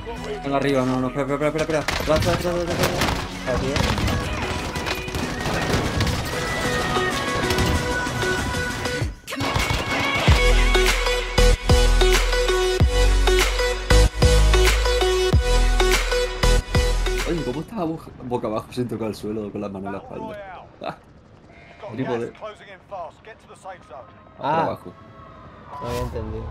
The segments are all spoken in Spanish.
Están arriba, no, espera. Aquí. Oye, ¿cómo estaba boca abajo sin tocar el suelo con las manos en la espalda? Ah, trípode. Por Ah, abajo. no había entendido.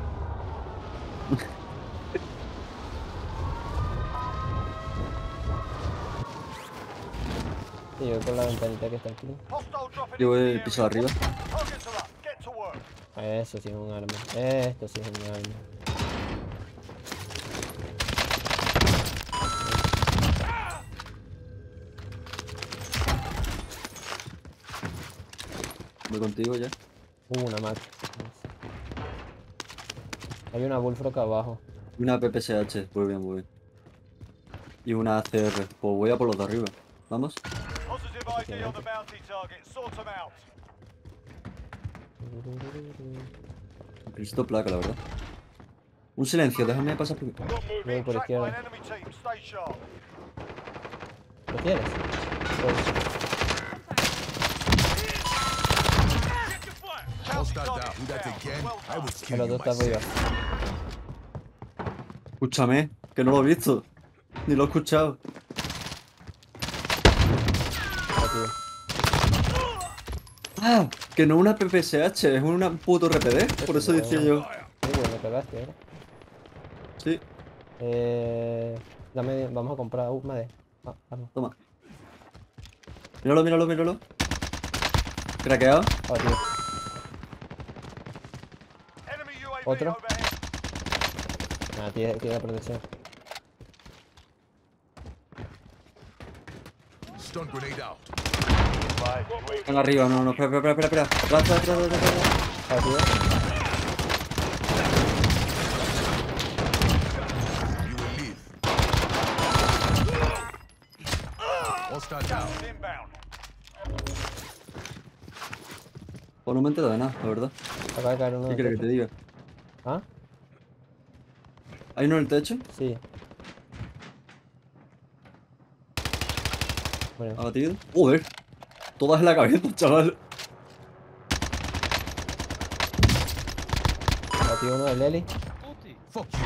Sí, yo voy por la ventanita que está aquí. Yo voy el piso de arriba. Eso sí es un arma. Esto sí es un arma. Voy contigo ya. Una Mac. Hay una Bullfrog abajo. Una PPSH, muy bien. Y una ACR. Pues voy a por los de arriba. ¿Vamos? Necesito placa, la verdad. Un silencio, déjame pasar primero. Voy por izquierda. ¿Lo quieres? Pues, Hostile down. Do that again, I will el kill otro you está arriba. myself. Escúchame, que no lo he visto. Ni lo he escuchado. Aquí. Ah, que no es una PPSH, es una puto RPD. Por eso decía yo. Muy bueno, pegaste, ¿verdad? Sí, Dame, vamos a comprar madera. Ah, arma. toma. Míralo. Craqueado. Oh, tío. Otro. Ah, tiene la protección. Stun grenade out. Están arriba, no, espera. Atrás. Ah, tío. You will live. Hostile down. Pues no me entero de nada, la verdad. Acaba de caer uno ¿Qué del quieres que te techo. diga? ¿Ah? ¿Hay uno en el techo? Sí. Bueno, Abatido. Joder. Todas en la cabeza, chaval. batí uno del Eli. Fuck you.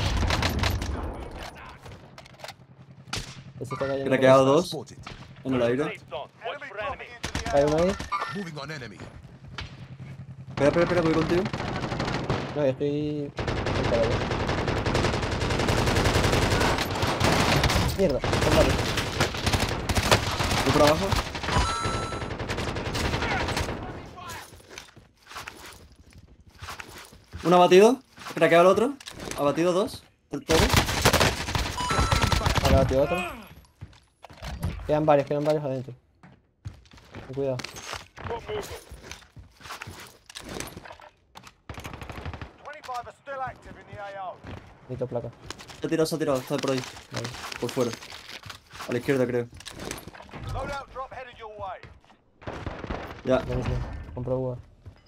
Ese está cayendo. Craqueado Hostile dos spotted. en el aire. Hay uno ahí. Moving on enemy. Espera, voy contigo. No, yo estoy. Para allá. Mierda, son varios. Voy por abajo. Uno abatido. Craqueado el otro. Abatido dos. Del todo. Ahora batió otro. Quedan varios adentro. Ten cuidado. Necesito placa. Se ha tirado. Está por ahí. Vale. Por fuera. A la izquierda, creo. Ya. Buenísimo. Compro uva.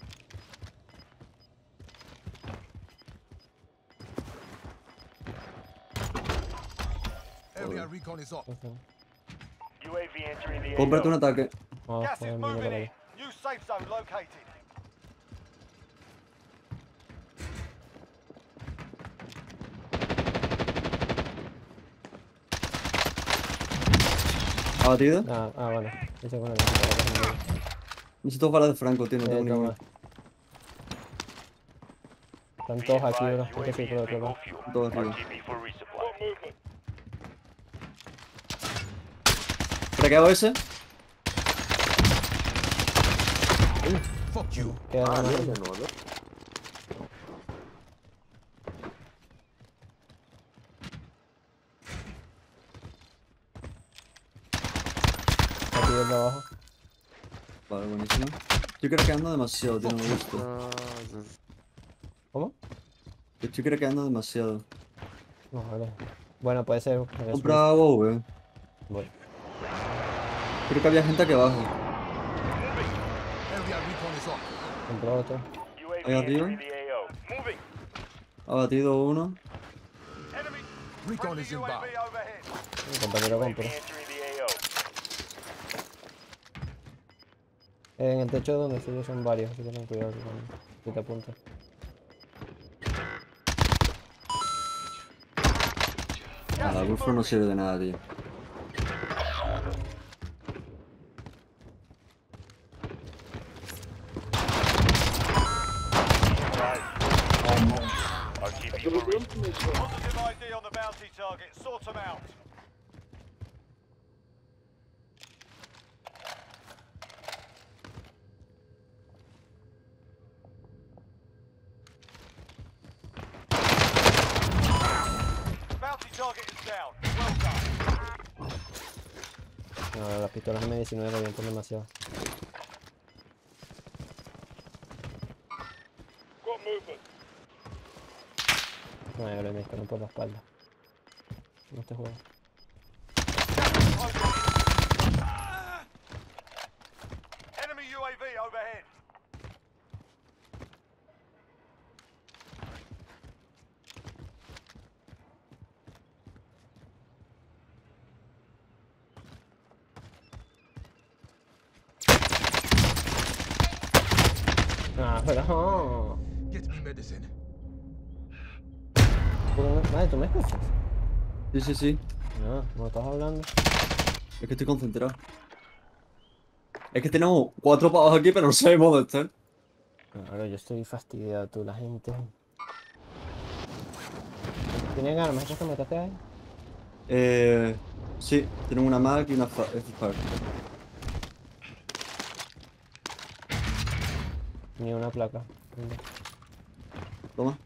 Area recon is up. Cómprate un ataque. Vamos a poner mi para aquí. Abatido. Bueno. Ese con el. Necesito balas de Franco, tío. No tengo ninguna. Están todos aquí, bro. Hay que seguir por otro lado. Todo arriba. Craqueado ese. Fuck you. Quedan uno. Aquí desde abajo. Vale, buenísimo. Estoy craqueando demasiado, tío. No me gusta. ¿Cómo? Estoy craqueando demasiado. No, vale. Bueno, puede ser. Compra agua, weón. Voy. Creo que había gente aquí abajo. Area recon is up. Compro otro. Ahí arriba. Abatido uno. Recon is inbound. Mi compañero compra. En el techo donde estoy yo son varios, así que ten cuidado si te apuntas. Nada, el Bullfrog no sirve de nada, tío. Positive ID on the bounty target. Sort them out. Bounty target is down. Well done. No, las pistolas M19 revientan demasiado. Got movement. No, yo me disparan por la espalda. No este juego. Enemy UAV overhead. Ah, pero no. Get me medicine. Vale, ¿tú me escuchas? Sí, sí, sí. No, no estás hablando. Es que estoy concentrado. Es que tenemos 4 pavos aquí, pero no sabemos dónde están. Claro, yo estoy fastidiado, tú, la gente. ¿Tienen armas? ¿Esas que metaste ahí? Sí, tienen una Mac y una Spark. Ni una placa. Toma.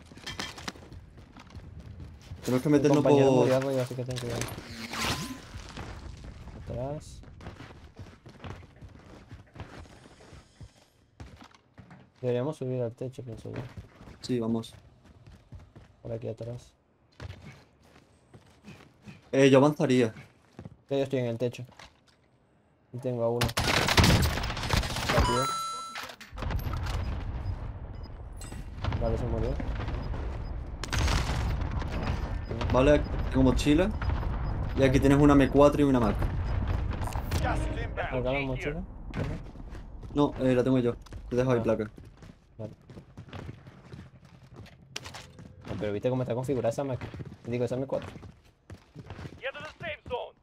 Tenemos que Mi meternos compañero por... murió arriba, así que ten cuidado. Atrás. Deberíamos subir al techo, pienso yo. Sí, vamos. Por aquí atrás. Yo avanzaría. Yo estoy en el techo. Y tengo a uno. Rápido. Vale, se murió. Vale, tengo mochila. Y aquí tienes una M4 y una Mac. Gas is inbound. ¿Acá la mochila? No, la tengo yo. Te dejo ahí Ah. placa. Vale. No, pero viste cómo está configurada esa Mac. Digo, esa M4. Get to the safe zone.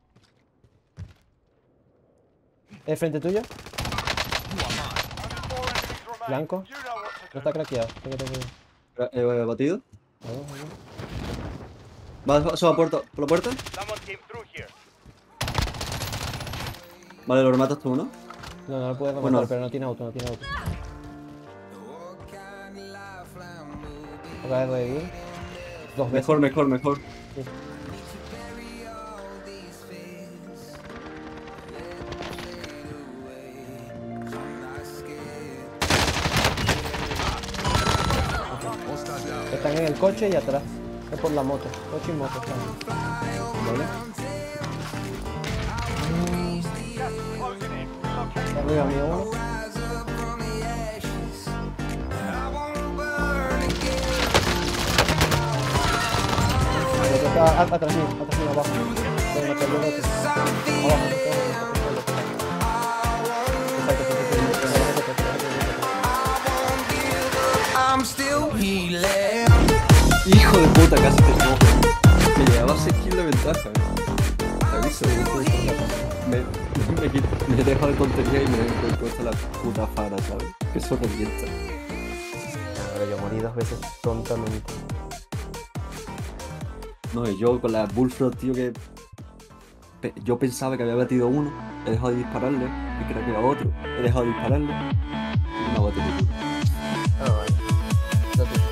¿El frente tuyo? Only 4 enemies remain. Blanco. You know what to No do. está craqueado. Batido. Vamos, vamos. Va, sube a puerta, por la puerta. Someone came through here. Vale, lo rematas tú, ¿no? No, no lo puedes rematar, Bueno. pero no tiene auto, no tiene auto. Acaba de revivir. 2 veces. Mejor, mejor, mejor. Sí. Hostile down. Están en el coche y atrás. Es por la moto. Coche y moto están. ¿Vale? Closing in. Relocate. Está arriba mío uno. El otro está atrás mío, abajo. Venga, te ayudo. Abajo, I'm still healing. Hijo de puta, casi te cojo. Me llevaba 6 kills de ventaja. Te aviso, me dejo de tontería y me cuesta la puta fara, ¿sabes? Que eso revienta. Ahora yo morí 2 veces tontamente. No, y yo con la Bullfrog, tío, que... Yo pensaba que había batido uno, he dejado de dispararle, y creo que era otro, he dejado de dispararle, y me ha batido uno. Ah, vale.